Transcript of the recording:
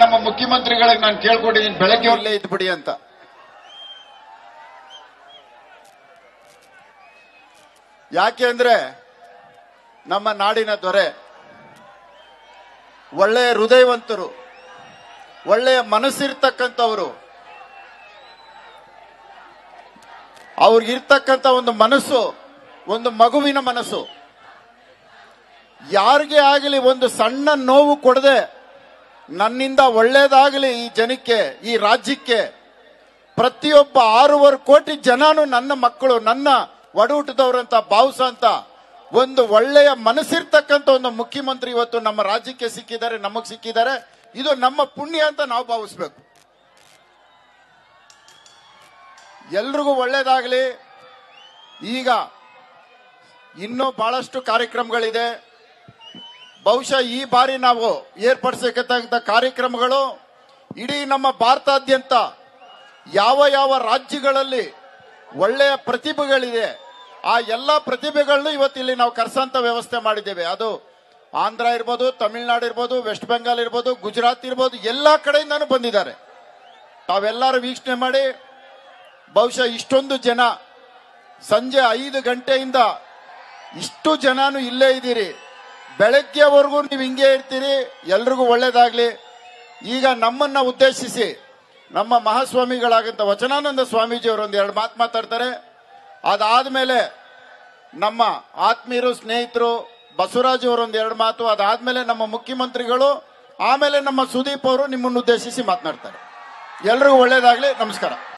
ನಮ್ಮ ಮುಖ್ಯಮಂತ್ರಿಗಳಿಗೆ ನಾನು ಕೇಳ್ಕೊಂಡಿದ್ದೀನಿ ಬೆಳಗ್ಗೆ ಒಳ್ಳೆ ಇದ್ಬಿಡಿ ಅಂತ. ಯಾಕೆ ಅಂದ್ರೆ ನಮ್ಮ ನಾಡಿನ ದೊರೆ ಒಳ್ಳೆಯ ಹೃದಯವಂತರು, ಒಳ್ಳೆಯ ಮನಸ್ಸಿರ್ತಕ್ಕಂಥವರು. ಅವ್ರಿಗಿರ್ತಕ್ಕಂಥ ಒಂದು ಮನಸ್ಸು ಒಂದು ಮಗುವಿನ ಮನಸ್ಸು. ಯಾರಿಗೆ ಆಗಲಿ ಒಂದು ಸಣ್ಣ ನೋವು ಕೊಡದೆ ನನ್ನಿಂದ ಒಳ್ಳೇದಾಗಲಿ ಈ ಜನಕ್ಕೆ, ಈ ರಾಜ್ಯಕ್ಕೆ, ಪ್ರತಿಯೊಬ್ಬ 6.25 ಕೋಟಿ ಜನನು ನನ್ನ ಮಕ್ಕಳು, ನನ್ನ ಒಡಹುಟ್ಟಿದವರಂತ ಭಾವಿಸಂತ ಒಂದು ಒಳ್ಳೆಯ ಮನಸ್ಸಿರ್ತಕ್ಕಂಥ ಒಂದು ಮುಖ್ಯಮಂತ್ರಿ ಇವತ್ತು ನಮ್ಮ ರಾಜ್ಯಕ್ಕೆ ಸಿಕ್ಕಿದ್ದಾರೆ, ನಮಗ್ ಸಿಕ್ಕಿದ್ದಾರೆ. ಇದು ನಮ್ಮ ಪುಣ್ಯ ಅಂತ ನಾವು ಭಾವಿಸ್ಬೇಕು. ಎಲ್ರಿಗೂ ಒಳ್ಳೇದಾಗಲಿ. ಈಗ ಇನ್ನೂ ಬಹಳಷ್ಟು ಕಾರ್ಯಕ್ರಮಗಳಿದೆ. ಬಹುಶಃ ಈ ಬಾರಿ ನಾವು ಏರ್ಪಡಿಸತಕ್ಕಂಥ ಕಾರ್ಯಕ್ರಮಗಳು ಇಡೀ ನಮ್ಮ ಭಾರತಾದ್ಯಂತ ಯಾವ ಯಾವ ರಾಜ್ಯಗಳಲ್ಲಿ ಒಳ್ಳೆಯ ಪ್ರತಿಭೆಗಳಿದೆ ಆ ಎಲ್ಲ ಪ್ರತಿಭೆಗಳನ್ನು ಇವತ್ತಿಲ್ಲಿ ನಾವು ಕರೆಸಂತ ವ್ಯವಸ್ಥೆ ಮಾಡಿದ್ದೇವೆ. ಅದು ಆಂಧ್ರ ಇರ್ಬೋದು, ತಮಿಳುನಾಡು ಇರ್ಬೋದು, ವೆಸ್ಟ್ ಬೆಂಗಾಲ್ ಇರ್ಬೋದು, ಗುಜರಾತ್ ಇರ್ಬೋದು, ಎಲ್ಲಾ ಕಡೆಯಿಂದಾನು ಬಂದಿದ್ದಾರೆ. ತಾವೆಲ್ಲರೂ ವೀಕ್ಷಣೆ ಮಾಡಿ. ಬಹುಶಃ ಇಷ್ಟೊಂದು ಜನ ಸಂಜೆ 5 ಗಂಟೆಯಿಂದ ಇಷ್ಟು ಜನನು ಇಲ್ಲೇ ಇದ್ದೀರಿ. ಬೆಳಗ್ಗೆವರೆಗೂ ನೀವು ಹಿಂಗೆ ಇರ್ತೀರಿ. ಎಲ್ರಿಗೂ ಒಳ್ಳೇದಾಗ್ಲಿ. ಈಗ ನಮ್ಮನ್ನ ಉದ್ದೇಶಿಸಿ ನಮ್ಮ ಮಹಾಸ್ವಾಮಿಗಳಾಗಂತ ವಚನಾನಂದ ಸ್ವಾಮೀಜಿಯವರು ಒಂದು 2 ಮಾತು ಮಾತಾಡ್ತಾರೆ. ಅದಾದ್ಮೇಲೆ ನಮ್ಮ ಆತ್ಮೀಯರು, ಸ್ನೇಹಿತರು ಬಸವರಾಜ್ ಅವರು ಒಂದು 2 ಮಾತು, ಅದಾದ್ಮೇಲೆ ನಮ್ಮ ಮುಖ್ಯಮಂತ್ರಿಗಳು, ಆಮೇಲೆ ನಮ್ಮ ಸುದೀಪ್ ಅವರು ನಿಮ್ಮನ್ನು ಉದ್ದೇಶಿಸಿ ಮಾತನಾಡ್ತಾರೆ. ಎಲ್ರಿಗೂ ಒಳ್ಳೇದಾಗ್ಲಿ. ನಮಸ್ಕಾರ.